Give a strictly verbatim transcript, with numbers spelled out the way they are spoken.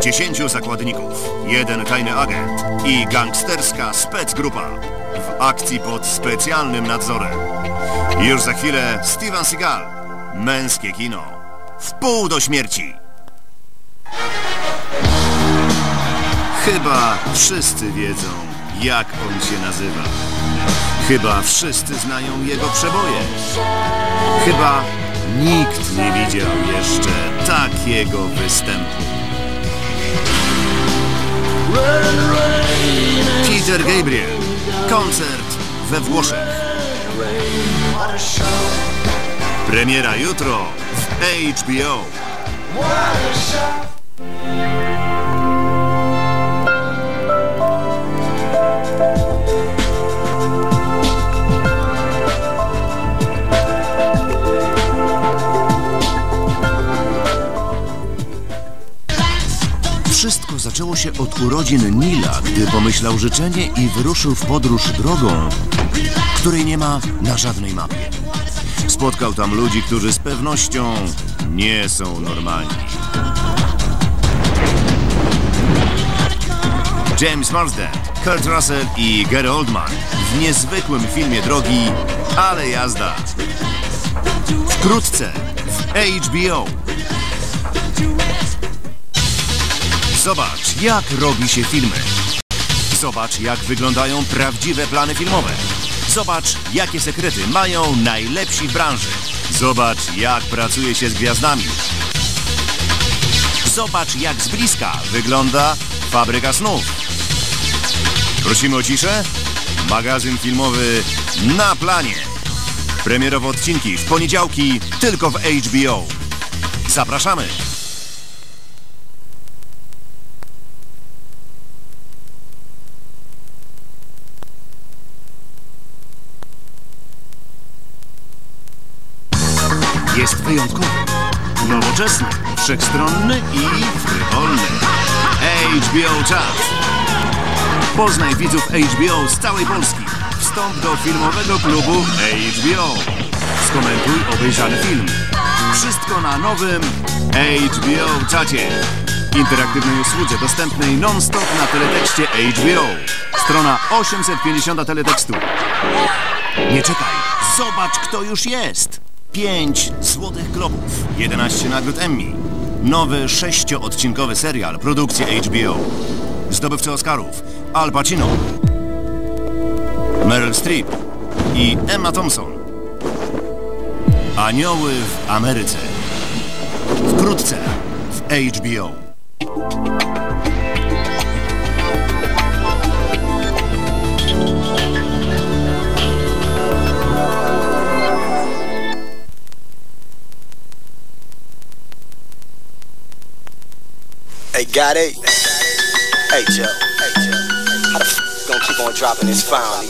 Dziesięciu zakładników, jeden tajny agent i gangsterska specgrupa w akcji pod specjalnym nadzorem. Już za chwilę Steven Seagal, męskie kino, w pół do śmierci. Chyba wszyscy wiedzą, jak on się nazywa. Chyba wszyscy znają jego przeboje. Chyba nikt nie widział jeszcze takiego występu. Peter Gabriel. Koncert we Włoszech. Premiera jutro w H B O. Wszystko zaczęło się od urodzin Nila, gdy pomyślał życzenie i wyruszył w podróż drogą, której nie ma na żadnej mapie. Spotkał tam ludzi, którzy z pewnością nie są normalni. James Marsden, Kurt Russell i Gary Oldman w niezwykłym filmie drogi, ale jazda. Wkrótce w H B O. Zobacz, jak robi się filmy. Zobacz, jak wyglądają prawdziwe plany filmowe. Zobacz, jakie sekrety mają najlepsi w branży. Zobacz, jak pracuje się z gwiazdami. Zobacz, jak z bliska wygląda fabryka snów. Prosimy o ciszę. Magazyn filmowy na planie. Premierowe odcinki w poniedziałki tylko w H B O. Zapraszamy! Jest wyjątkowy, nowoczesny, wszechstronny i frywolny. H B O Chat. Poznaj widzów H B O z całej Polski. Wstąp do filmowego klubu H B O. Skomentuj obejrzany film. Wszystko na nowym H B O Chacie. Interaktywnej usłudze dostępnej non-stop na teletekście H B O. Strona osiemset pięćdziesiąt teletekstu. Nie czekaj, zobacz, kto już jest. Pięć Złotych Globów, jedenaście nagród Emmy. Nowy sześcioodcinkowy serial produkcji H B O. Zdobywcy Oscarów Al Pacino, Meryl Streep i Emma Thompson. Anioły w Ameryce. Wkrótce w H B O. Hey, got it? Hey, Joe. Hey, Joe. How the f gonna keep on dropping this finally?